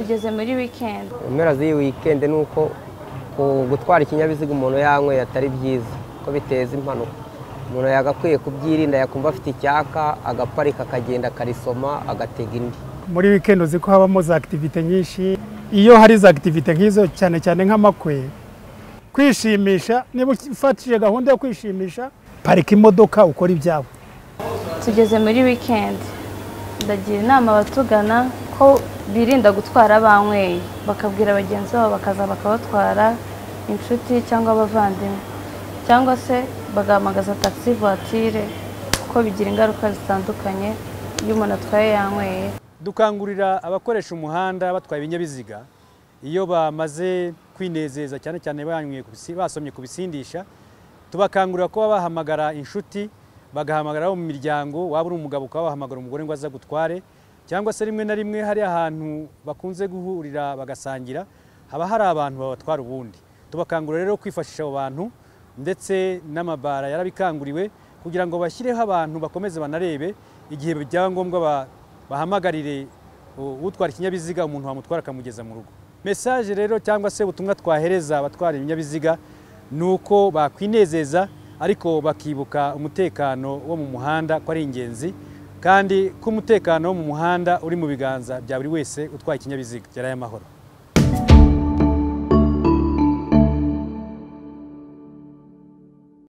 Tugeze muri weekend. Impera z'iyi weekend nuko gutwara ikinyabiziga umuntu yanyweye atari byiza ko biteza impanuka. Umuntu yagakwiye kubyirinda, yakumva afite icyaka agaparika akagenda akarisoma agatega indi. Muri weekend uzi ko habamo za activite nyinshi. Iyo hari za activite nk'izo cyane cyane nk'amakwe, kwishimisha, niba ufatije gahunda yo kwishimisha, parika imodoka ukora ibyawe. Tugeze muri weekend. Ndagira inama abatugana ko birinda gutwara banyweye, bakabwira abagenzi babo bakaza bakabatwara, inshuti cyangwa abavandimwe, cyangwa se bagahamagaza taxi voiture kuko bigira ingaruka zitandukanye iyo umuntu atwaye yanyweye. Dukangurira abakoresha umuhanda batwaye ibinyabiziga iyo bamaze kwinezeza cyane cyane basomye ku bisindisha, tubakangurira ko bahamagara inshuti, bagahamagara mu miryango, waba uri umugabo ukabahamagara umugore ngo aza gutware, cyangwa se rimwe na rimwe hari ahantu bakunze guhurira bagasangira, haba hari abantu babatwara ubundi. Tubakangurira rero kwifashisha abo bantu, ndetse n'amabara yarabikanguriwe kugira ngo bashyireho abantu bakomeze banarebe igihe byaba ngombwa bahamagarire utwara ikinyabiziga umuntu wamutwara akamugeza mu rugo. Message rero cyangwa se ubutumwa twahereza abatwara ibinyabiziga nuko bakwinezeza ariko bakibuka umutekano wo mu muhanda ko ari ingenzi, kandi ko umutekano wo mu muhanda uri mu biganza bya buri wese utwaye ikinyabiziga. Gerayo amahoro.